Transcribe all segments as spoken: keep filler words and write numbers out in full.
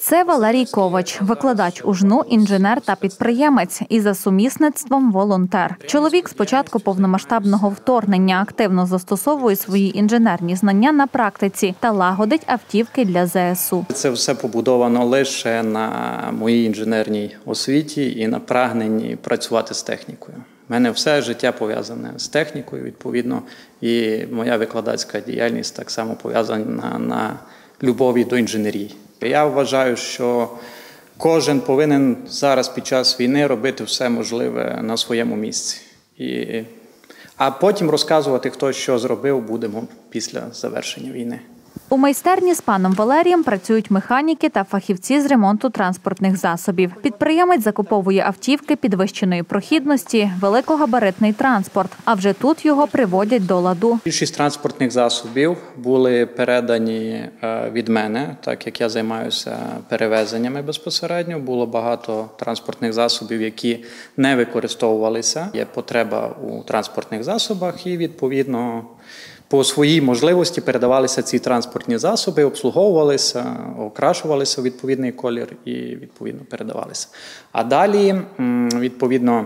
Це Валерій Ковач, викладач у ЖНУ, інженер та підприємець і за сумісництвом волонтер. Чоловік з початку повномасштабного вторгнення активно застосовує свої інженерні знання на практиці та лагодить автівки для зе ес у. Це все побудовано лише на моїй інженерній освіті і на прагненні працювати з технікою. У мене все життя пов'язане з технікою, відповідно, і моя викладацька діяльність так само пов'язана на любові до інженерії. Я вважаю, що кожен повинен зараз під час війни робити все можливе на своєму місці. І... А потім розказувати, хто що зробив, будемо після завершення війни. У майстерні з паном Валерієм працюють механіки та фахівці з ремонту транспортних засобів. Підприємець закуповує автівки підвищеної прохідності, великогабаритний транспорт, а вже тут його приводять до ладу. Більшість транспортних засобів були передані від мене, так як я займаюся перевезеннями безпосередньо. Було багато транспортних засобів, які не використовувалися. Є потреба у транспортних засобах і, відповідно, по своїй можливості передавалися ці транспортні засоби, обслуговувалися, окрашувалися у відповідний колір і, відповідно, передавалися. А далі, відповідно,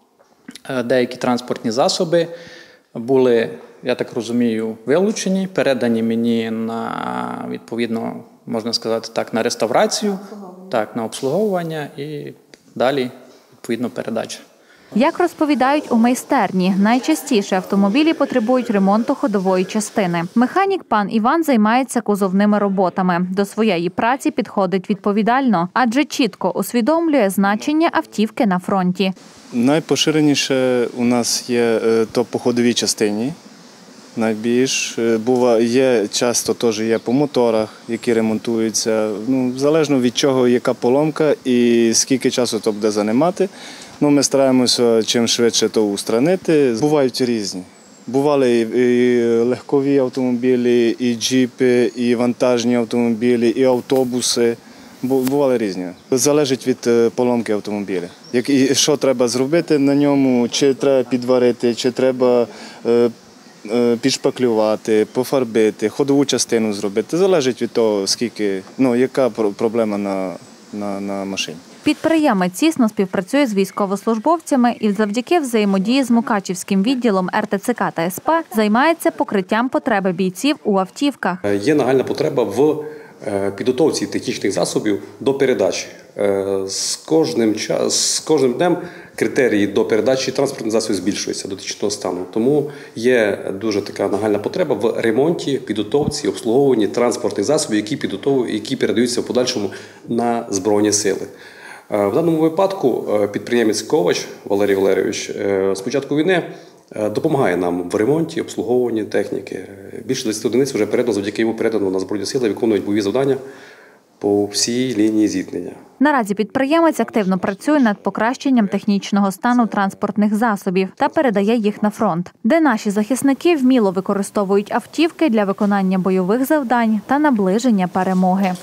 деякі транспортні засоби були, я так розумію, вилучені, передані мені на, відповідно, можна сказати так, на реставрацію, так, на обслуговування і далі, відповідно, передача. Як розповідають у майстерні, найчастіше автомобілі потребують ремонту ходової частини. Механік пан Іван займається кузовними роботами. До своєї праці підходить відповідально, адже чітко усвідомлює значення автівки на фронті. Найпоширеніше у нас є то по ходовій частині. Найбільш є часто теж є по моторах, які ремонтуються. Ну, залежно від чого, яка поломка і скільки часу то буде займати. Ну, ми стараємося чим швидше то устранити. Бувають різні. Бували і легкові автомобілі, і джіпи, і вантажні автомобілі, і автобуси. Бували різні. Залежить від поломки автомобіля. Як, і що треба зробити на ньому, чи треба підварити, чи треба е, е, підшпаклювати, пофарбити, ходову частину зробити. Залежить від того, скільки, ну, яка проблема на, на, на машині. Підприємець тісно співпрацює з військовослужбовцями і завдяки взаємодії з Мукачівським відділом ер те це ка та ес пе займається покриттям потреби бійців у автівках. Є нагальна потреба в підготовці технічних засобів до передачі. З кожним, з кожним днем критерії до передачі транспортних засобів збільшуються до технічного стану. Тому є дуже така нагальна потреба в ремонті, підготовці, обслуговуванні транспортних засобів, які підготовують, які передаються в подальшому на Збройні сили. В даному випадку підприємець Ковач Валерій Валерійович з початку війни допомагає нам в ремонті, обслуговуванні техніки. Більше двадцяти одиниць вже передано, завдяки йому передано на Збройні сили, виконують бойові завдання по всій лінії зіткнення. Наразі підприємець активно працює над покращенням технічного стану транспортних засобів та передає їх на фронт, де наші захисники вміло використовують автівки для виконання бойових завдань та наближення перемоги.